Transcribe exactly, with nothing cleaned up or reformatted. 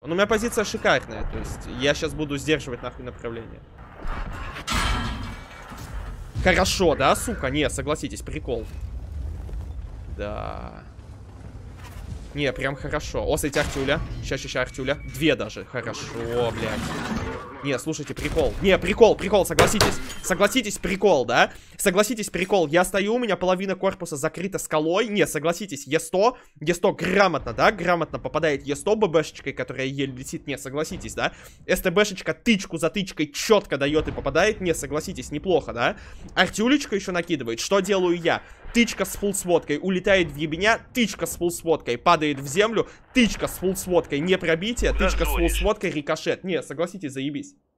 Ну, у меня позиция шикарная, то есть я сейчас буду сдерживать нахуй направление. Хорошо, да, сука? Не, согласитесь, прикол. Да. Не, прям хорошо. О, смотрите, Артюля. Сейчас, сейчас, Артюля. Две даже. Хорошо, блядь. Не, слушайте, прикол. Не, прикол, прикол, согласитесь. Согласитесь, прикол, да? Согласитесь, прикол. Я стою, у меня половина корпуса закрыта скалой. Не, согласитесь, Е сто. Е сто грамотно, да? Грамотно попадает Е сто ББшечкой, которая еле летит. Не, согласитесь, да? СТБшечка тычку за тычкой четко дает и попадает. Не, согласитесь, неплохо, да? Артюлечка еще накидывает. Что делаю я? Тычка с фулл-сводкой улетает в ебеня, тычка с фулл-сводкой падает в землю, тычка с фулл-сводкой не пробитие, тычка с фулл-сводкой рикошет. Не, согласитесь, заебись.